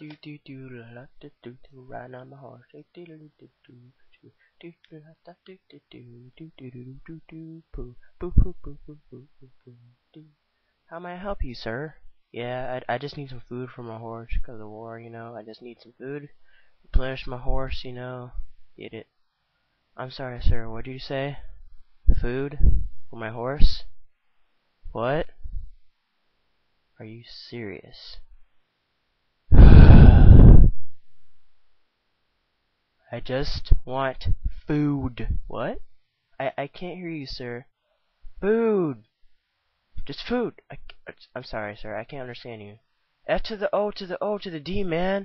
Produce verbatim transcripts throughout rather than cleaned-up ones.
do do do la do do do riding on my horse. Do do do do do do do do do do do do do do do do poo poo poo poo poo poo poo poo. How may I help you, sir? Yeah, I I just need some food for my horse because of the war, you know. I just need some food. Replenish my horse, you know. Get it. I'm sorry, sir. What did you say? Food for my horse? What? Are you serious? I just want food. What? I, I can't hear you, sir. Food. Just food. I, I'm sorry, sir. I can't understand you. F to the O to the O to the D, man.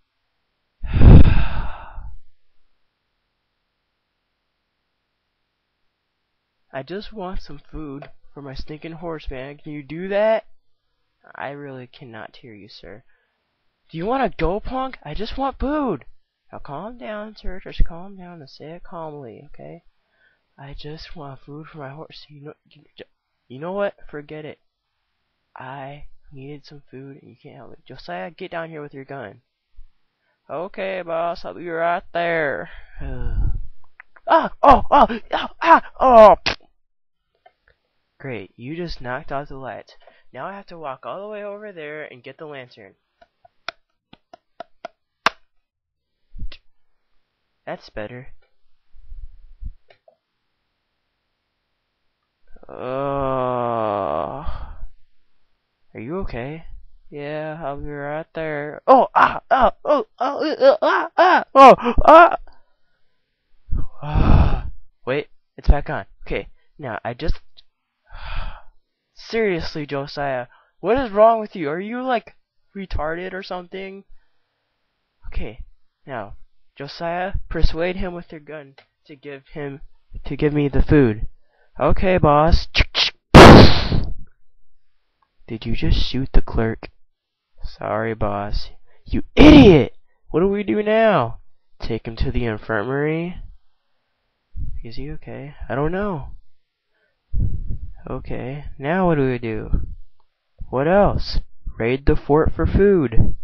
I just want some food for my stinking horse, man. Can you do that? I really cannot hear you, sir. Do you want to go, punk? I just want food. Now calm down, sir. Just calm down and say it calmly, okay? I just want food for my horse. You know, you, you know what? Forget it. I needed some food and you can't help me. Josiah, get down here with your gun. Okay, boss. I'll be right there. ah! Oh! Oh! Oh! Ah! Oh! Great. You just knocked out the lights. Now I have to walk all the way over there and get the lantern. That's better. Oh, are you okay? Yeah, I'll be right there. Oh, ah, ah, oh, oh, uh, ah, ah, oh, ah. ah. Wait, it's back on. Okay, now I just. Seriously, Josiah, what is wrong with you? Are you like retarded or something? Okay, now, Josiah, persuade him with your gun to give him to give me the food. Okay, boss. Did you just shoot the clerk? Sorry, boss. You idiot! What do we do now? Take him to the infirmary? Is he okay? I don't know. Okay, now what do we do? What else? Raid the fort for food.